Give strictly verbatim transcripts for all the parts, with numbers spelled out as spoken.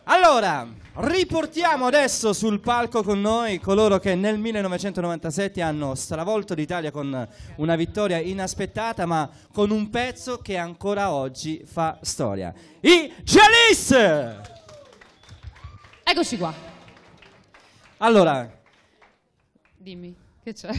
Allora, riportiamo adesso sul palco con noi coloro che nel millenovecentonovantasette hanno stravolto l'Italia con una vittoria inaspettata, ma con un pezzo che ancora oggi fa storia. I Chalice! Eccoci qua. Allora, dimmi, che c'è?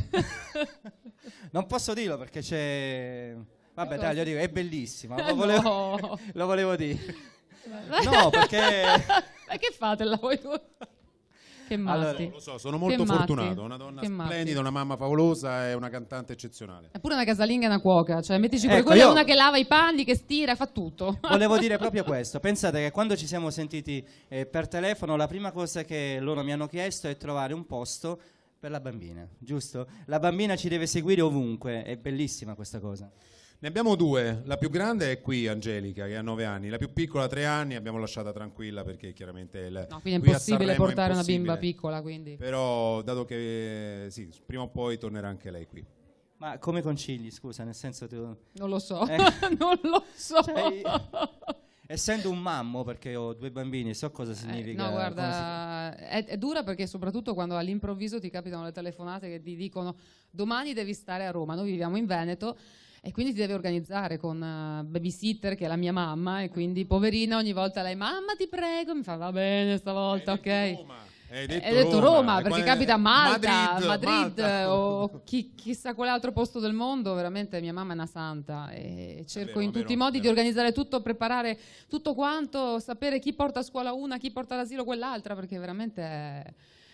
non posso dirlo perché c'è... Vabbè, dai, lo dico, è bellissimo, lo Eh volevo, no. lo volevo dire. No, perché... Ma che fate là voi due? Che matti. Allora, Lo so, sono molto Che matti. fortunato, una donna Che matti. splendida, una mamma favolosa e una cantante eccezionale. È pure una casalinga e una cuoca, cioè mettici pure Ecco, quella, io- una che lava i panni, che stira, fa tutto. Volevo dire proprio questo. Pensate che quando ci siamo sentiti eh, per telefono, la prima cosa che loro mi hanno chiesto è trovare un posto per la bambina, giusto? La bambina ci deve seguire ovunque, è bellissima questa cosa. Ne abbiamo due, la più grande è qui, Angelica, che ha nove anni, la più piccola ha tre anni, abbiamo lasciata tranquilla perché chiaramente è il, No, quindi è qui a impossibile Sanremo è portare una impossibile. bimba piccola, quindi. Però dato che sì, prima o poi tornerà anche lei qui. Ma come concili, scusa, nel senso tu... Non lo so, Eh. non lo so. Cioè, essendo un mammo, perché ho due bambini, so cosa significa. Eh, no, come guarda, è, è dura perché soprattutto quando all'improvviso ti capitano le telefonate che ti dicono domani devi stare a Roma, noi viviamo in Veneto e quindi ti devi organizzare con uh, babysitter che è la mia mamma e quindi poverina ogni volta lei mamma ti prego, mi fa va bene stavolta, Hai ok. detto Roma, hai detto Hai detto Roma, Roma, perché e capita a Malta, Madrid, Madrid, Malta. o chi- chissà quale altro posto del mondo, veramente mia mamma è una santa e cerco vero, in è vero, tutti i modi è di vero. organizzare tutto, preparare tutto quanto, sapere chi porta a scuola una, chi porta all'asilo quell'altra, perché veramente è,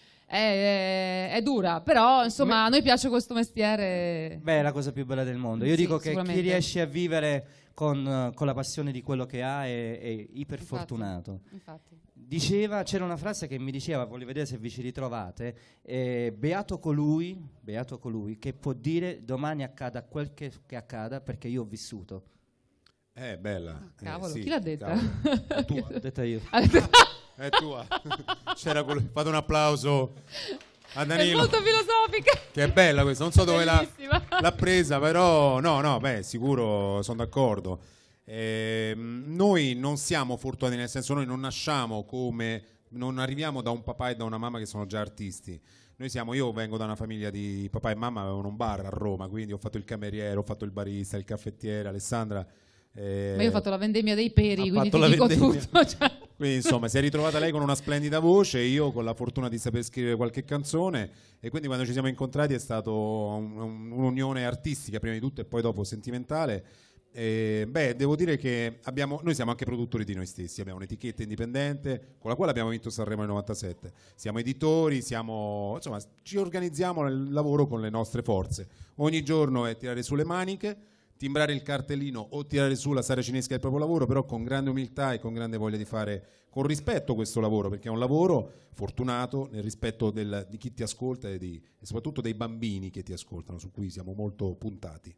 è- è dura, però insomma a noi piace questo mestiere. Beh, è la cosa più bella del mondo. Io Sì, dico che chi sicuramente. riesce a vivere con, eh, con la passione di quello che ha è, è iper Infatti, fortunato. infatti. Diceva, c'era una frase che mi diceva, voglio vedere se vi ci ritrovate, eh, beato colui, beato colui che può dire domani accada quel che, che accada perché io ho vissuto. Eh, bella. Ah, Eh, cavolo, sì, chi l'ha detta? cavolo. È tua. L'ho detta io. È tua. C'era quello- fate un applauso a È Danilo. molto filosofica. Che è bella questa, non so dove l'ha, Bellissima. l'ha presa, però no, no, beh, sicuro sono d'accordo. Ehm, noi non siamo fortunati, nel senso noi non nasciamo come, non arriviamo da un papà e da una mamma che sono già artisti. Noi siamo, io vengo da una famiglia di papà e mamma, avevano un bar a Roma, quindi ho fatto il cameriere, ho fatto il barista, il caffettiere, Alessandra. eh, Ma io ho fatto la vendemmia dei peri, ha quindi fatto ti la dico vendemmia. tutto. Cioè. Quindi insomma si è ritrovata lei con una splendida voce, io con la fortuna di saper scrivere qualche canzone e quindi quando ci siamo incontrati è stato un- un- un'unione artistica prima di tutto e poi dopo sentimentale. E, beh, devo dire che abbiamo, noi siamo anche produttori di noi stessi, abbiamo un'etichetta indipendente con la quale abbiamo vinto Sanremo nel novantasette, siamo editori, siamo, insomma ci organizziamo nel lavoro con le nostre forze, ogni giorno è tirare su le maniche, timbrare il cartellino o tirare su la saracinesca del proprio lavoro, però con grande umiltà e con grande voglia di fare con rispetto questo lavoro, perché è un lavoro fortunato nel rispetto del- di chi ti ascolta e, di- e soprattutto dei bambini che ti ascoltano, su cui siamo molto puntati.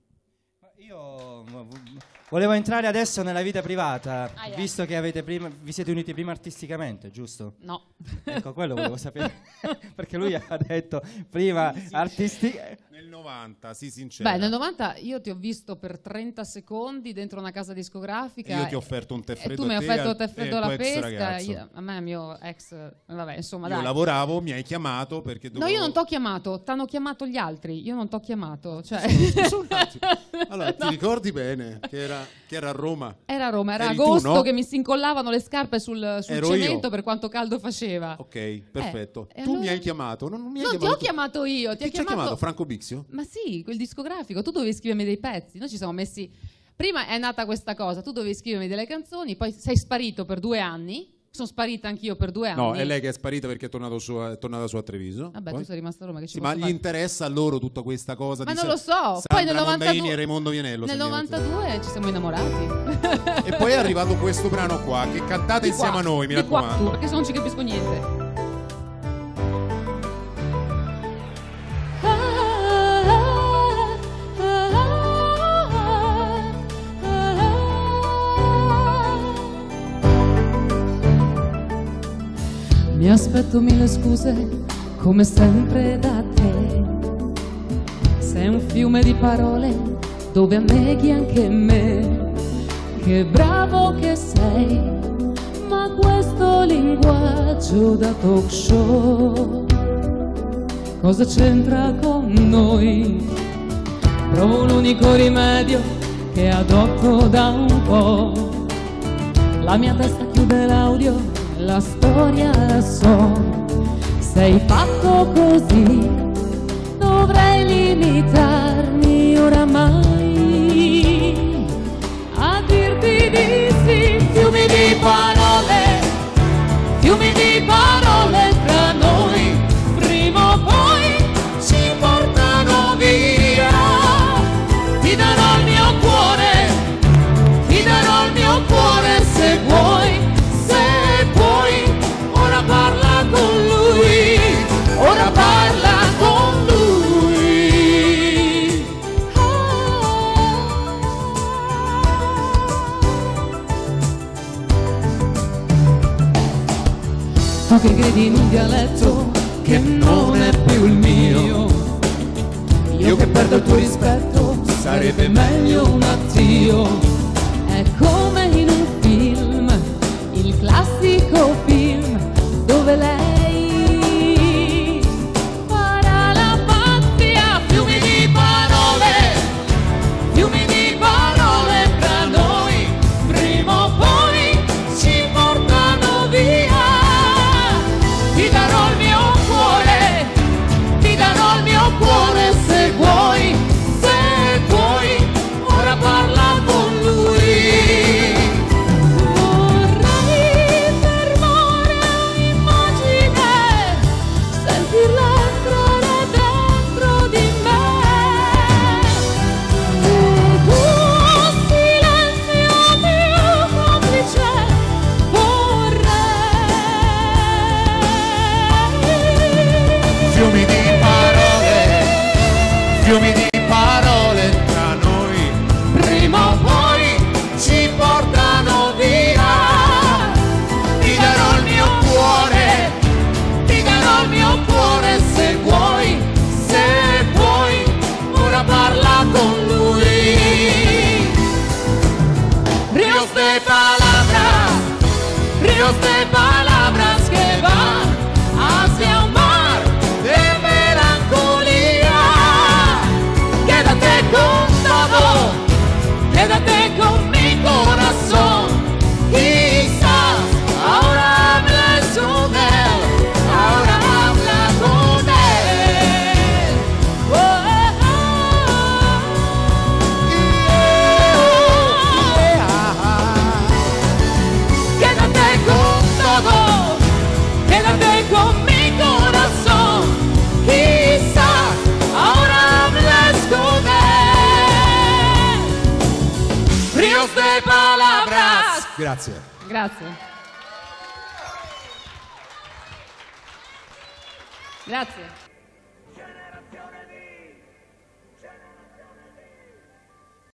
Io m- v- volevo entrare adesso nella vita privata, Aia. visto che avete prima, vi siete uniti prima artisticamente, giusto? No. Ecco, quello volevo sapere, perché lui ha detto prima artisti... Nel novanta, sì, sincero. Beh, nel novanta io ti ho visto per trenta secondi dentro una casa discografica. Io ti ho offerto un tè e freddo tu mi hai a te offerto e tè al- freddo e al alla tuo ex pesca. ragazzo. Io- a me il mio ex, vabbè, insomma, Io dai. lavoravo, mi hai chiamato perché No, dovevo... io non t'ho chiamato, t'hanno chiamato gli altri. Io non t'ho chiamato. Cioè... Allora, ti ricordi bene che era, che era a Roma? Era a Roma, era Eri tu, agosto no? che mi si incollavano le scarpe sul, sul Ero cemento io. per quanto caldo faceva. Ok, perfetto. e tu allora? mi hai chiamato? Non, non mi hai Non ti chiamato ho tu. chiamato io, ti Chi ha ci ha chiamato... chiamato? Franco Bixio? Ma sì, quel discografico, tu dovevi scrivermi dei pezzi, noi ci siamo messi... Prima è nata questa cosa, tu dovevi scrivermi delle canzoni, poi sei sparito per due anni, sono sparita anch'io per due anni. No, è lei che è sparita perché è, tornato su, è tornata su a Treviso. Vabbè, Poi? tu sei rimasto a Roma, che ci Sì, posso ma gli fare? interessa a loro tutta questa cosa Ma di non Sa- lo so, Sandra poi nel Mondaini novantadue e Raimondo Vianello. Nel sentiamo, novantadue ci siamo innamorati. E poi è arrivato questo brano qua, che cantate Di insieme qua, a noi, mi di qua, raccomando. perché se non ci capisco niente. Mi aspetto mille scuse, come sempre da te. Sei un fiume di parole dove anneghi anche me. Che bravo che sei, ma questo linguaggio da talk show cosa c'entra con noi? Provo un unico rimedio che adotto da un po'. La mia testa chiude l'audio, la storia la so. Sei fatto così, dovrei limitarmi oramai a dirti di sì. Fiumi di parole, fiumi di parole tra noi, prima o poi ci portano via. Ti darò il mio cuore, ti darò il mio cuore se vuoi, se puoi. Ora parla con lui, ora parla con lui. Tu che credi in un dialetto che non è più il mio, io che perdo il tuo rispetto, sarebbe meglio un addio. È come in un film, il classico film, dove lei farà la pazzia. Fiumi di parole, fiumi di parole tra noi, prima o poi ci portano via. Ti darò il mio cuore, ti darò il mio cuore se vuoi, se vuoi. Ora parla con lui. Vorrei fermare un'immagine, sentirla entrare dentro di me. E tuo silenzio più complice vorrei. Fiumi di parole, fiumi di parole tra noi, Prima o poi ci portano via. Ti darò il mio cuore, ti darò il mio cuore se vuoi, se vuoi. ora parla con lui. Ríos de palabras, ríos de palabras que van hacia un mar de melancolía. Quédate con todo, quédate con mi corazón. Quizás ahora hables con él, ahora habla con él. Oh, oh, Quédate con todo, quédate con mi corazón. Quizás ahora hables con él. Ríos de palabras. Grazie. Grazie. Grazie.